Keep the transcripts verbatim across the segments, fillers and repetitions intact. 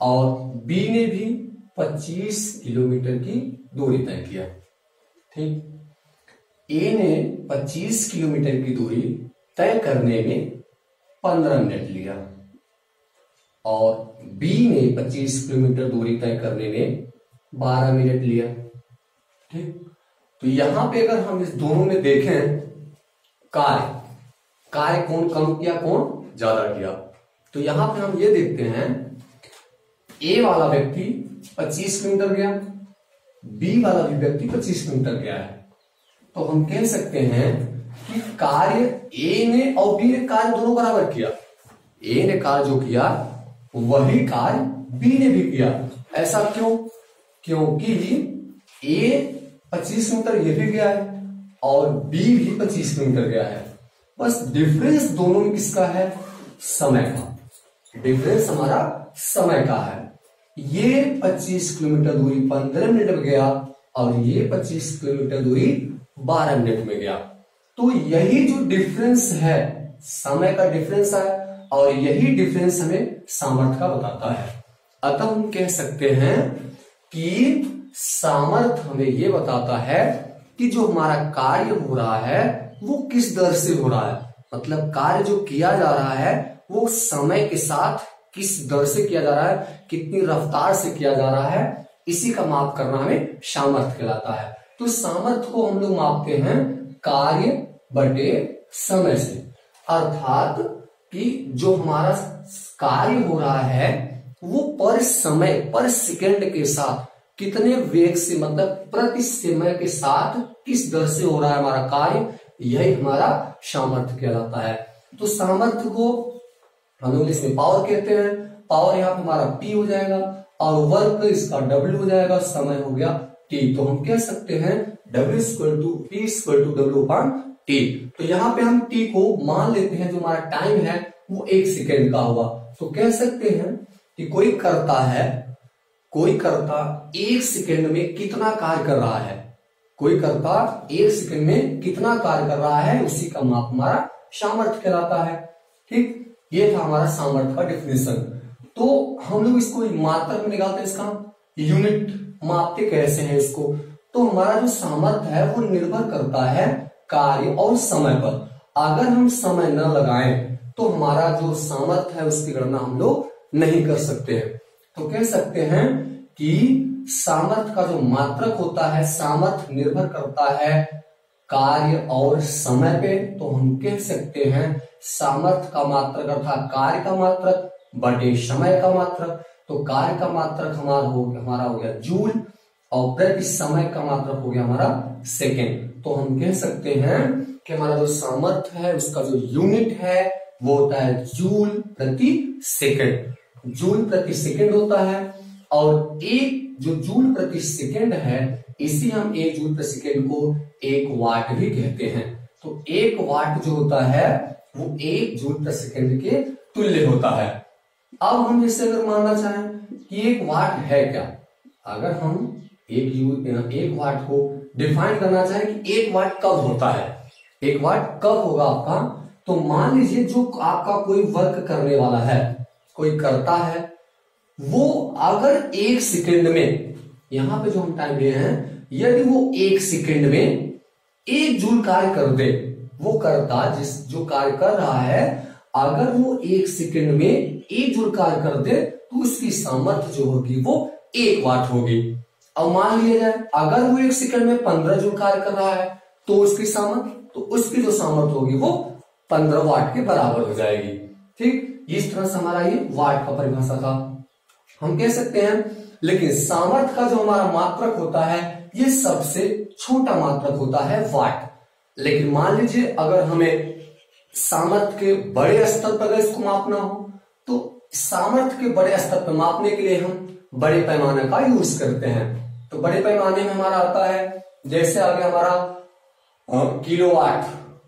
और बी ने भी पच्चीस किलोमीटर की दूरी तय किया। ठीक, ए ने पच्चीस किलोमीटर की दूरी तय करने में पंद्रह मिनट लिया और बी ने पच्चीस किलोमीटर दूरी तय करने में बारह मिनट लिया। ठीक, तो यहां पे अगर हम इस दोनों में देखें कार्य कार्य कौन कम किया कौन ज्यादा किया, तो यहां पे हम ये देखते हैं ए वाला व्यक्ति पच्चीस किलोमीटर गया, बी वाला भी व्यक्ति पच्चीस किलोमीटर गया है। तो हम कह सकते हैं कि कार्य ए ने और बी ने कार्य दोनों बराबर किया। ए ने कार्य जो किया वही कार्य बी ने भी किया। ऐसा क्यों? क्योंकि ए पच्चीस किलोमीटर ये भी गया है और बी भी पच्चीस किलोमीटर गया है। बस डिफरेंस दोनों में किसका है? समय का। डिफरेंस हमारा समय का है। ये पच्चीस किलोमीटर दूरी पंद्रह मिनट में गया और ये पच्चीस किलोमीटर दूरी बारह मिनट में गया। तो यही जो डिफरेंस है समय का डिफरेंस है और यही डिफरेंस हमें सामर्थ्य का बताता है। अतः हम कह सकते हैं कि सामर्थ्य हमें यह बताता है कि जो हमारा कार्य हो रहा है वो किस दर से हो रहा है, मतलब कार्य जो किया जा रहा है वो समय के साथ किस दर से किया जा रहा है, कितनी रफ्तार से किया जा रहा है, इसी का माप करना हमें सामर्थ्य कहलाता है। तो सामर्थ्य को हम लोग मापते हैं कार्य बटे समय से, अर्थात कि जो हमारा कार्य हो रहा है वो पर समय पर सेकंड के साथ कितने वेग से, मतलब प्रति समय के साथ किस दर से हो रहा है हमारा कार्य, यही हमारा सामर्थ्य कहलाता है। तो सामर्थ्य को हम लोग इसमें पावर कहते हैं। पावर यहाँ पे हमारा P हो जाएगा और वर्क इसका W हो जाएगा, समय हो गया T। तो हम कह सकते हैं W equal to P equal to W upon T। तो यहाँ पे हम T को मान लेते हैं जो हमारा टाइम है वो एक सेकेंड का होगा। तो कह सकते हैं कि कोई करता है कोई करता एक सेकेंड में कितना कार्य कर रहा है, कोई करता एक सेकेंड में कितना कार्य कर रहा है, उसी का माप हमारा सामर्थ्य कहलाता है। ठीक, ये था हमारा सामर्थ्य का डिफिनेशन। तो हम लोग इसको मात्रक में निकालते हैं, इसका यूनिट मापते कैसे हैं इसको। तो हमारा जो सामर्थ्य है वो निर्भर करता है कार्य और समय पर। अगर हम समय न लगाएं तो हमारा जो सामर्थ्य है उसकी गणना हम लोग नहीं कर सकते हैं। तो कह सकते हैं कि सामर्थ्य का जो मात्रक होता है, सामर्थ्य निर्भर करता है कार्य और समय पे। तो हम कह सकते हैं सामर्थ्य का मात्रक अर्थात कार्य का मात्रक बटे समय का मात्रक। तो कार्य का मात्रक हमारा हो गया हमारा हो गया जूल और प्रति समय का मात्रक हो गया हमारा सेकेंड। तो हम कह सकते हैं कि हमारा जो सामर्थ्य है उसका जो यूनिट है वो होता है जूल प्रति सेकेंड। जूल प्रति सेकेंड होता है और एक जो जूल प्रति सेकेंड है इसी हम एक जूल प्रति सेकेंड को एक वाट भी कहते हैं। तो एक वाट जो होता है वो एक जूल प्रति सेकेंड के तुल्य होता है। अब हम जैसे अगर मानना चाहें कि एक वाट है क्या, अगर हम एक जूल एक वाट को डिफाइन करना चाहें कि एक वाट कब होता है, एक वाट कब होगा आपका, तो मान लीजिए जो आपका कोई वर्क करने वाला है, कोई करता है, वो अगर एक सेकंड में, यहां पे जो हम टाइम लिए हैं, यदि वो एक सेकंड में एक जूल कार्य कर दे, वो करता जिस जो कार्य कर रहा है अगर वो एक सेकंड में एक जूल कार्य कर दे तो उसकी सामर्थ्य जो होगी वो एक वाट होगी। अब मान लिया जाए अगर वो एक सेकंड में पंद्रह जूल कार्य कर रहा है तो उसकी सामर्थ्य तो उसकी जो सामर्थ्य होगी वो पंद्रह वाट के बराबर हो जाएगी। ठीक, इस तरह से हमारा ये वाट का परिभाषा था, हम कह सकते हैं। लेकिन सामर्थ्य का जो हमारा मात्रक होता है ये सबसे छोटा मात्रक होता है वाट। लेकिन मान लीजिए अगर हमें सामर्थ्य के बड़े स्तर पर इसको मापना हो तो सामर्थ्य के बड़े स्तर पर मापने के लिए हम बड़े पैमाने का यूज करते हैं। तो बड़े पैमाने में हमारा आता है जैसे आ गया हमारा किलो वाट,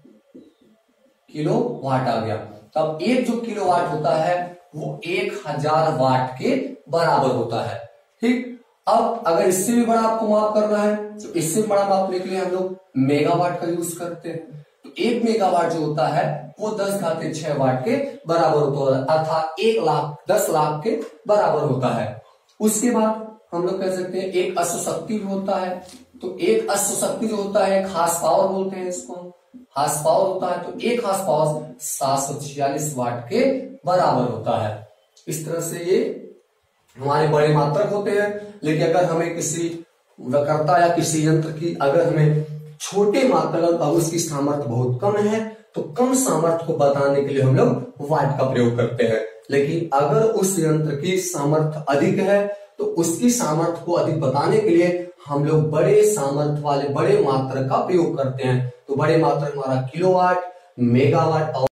किलो वाट आ गया। तब एक जो किलो वाट होता है वो एक हजार वाट के बराबर होता है। ठीक, अब अगर इससे भी बड़ा आपको माप करना है तो इससे बड़ा मापने के लिए हम लोग मेगावाट का यूज करते हैं। तो एक मेगावाट जो होता है वो दस घाते छह वाट के बराबर होता है, अर्थात एक लाख दस लाख के बराबर होता है। उसके बाद हम लोग कह सकते हैं एक अश्व शक्ति भी होता है। तो एक अश्व शक्ति जो होता है, हार्स पावर बोलते हैं इसको, हार्स पावर होता है। तो एक हार्स पावर सात सौ छियालीस वाट के बराबर होता है। इस तरह से ये हमारे बड़े मात्रक होते हैं। लेकिन अगर हमें किसी वक्रता या किसी यंत्र की अगर हमें छोटे मात्रक और उसकी सामर्थ्य बहुत कम है तो कम सामर्थ्य को बताने के लिए हम लोग वाट का प्रयोग करते हैं। लेकिन अगर उस यंत्र की सामर्थ्य अधिक है तो उसकी सामर्थ्य को अधिक बताने के लिए हम लोग बड़े सामर्थ्य वाले बड़े मात्रक का प्रयोग करते हैं। तो बड़े मात्रक हमारा किलोवाट, मेगावाट और